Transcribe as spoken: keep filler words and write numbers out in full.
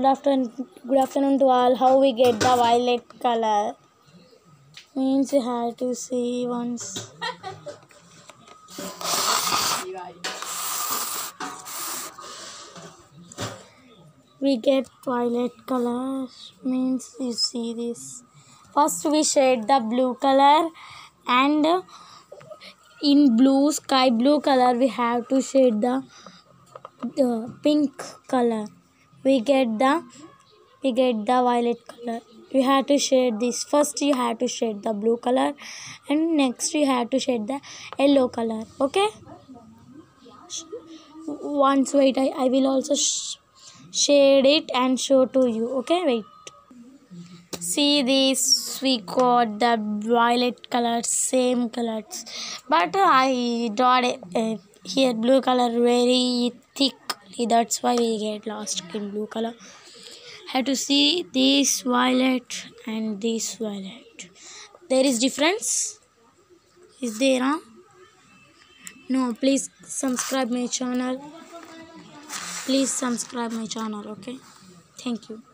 Good afternoon, good afternoon to all. How we get the violet color? Means you have to see once. We get violet color. Means you see this. First we shade the blue color, and in blue sky blue color we have to shade the, the pink color. We get the we get the violet color. You have to shade this. First you have to shade the blue color, and next you have to shade the yellow color. Okay, once wait, I, I will also sh shade it and show to you. Okay, wait. See this, we got the violet color, same colors, but I draw uh, here blue color very thick, that's why we get lost in blue color. Have to see this violet and this violet. There is difference? Is there? Huh? No, please subscribe my channel. Please subscribe my channel. Okay. Thank you.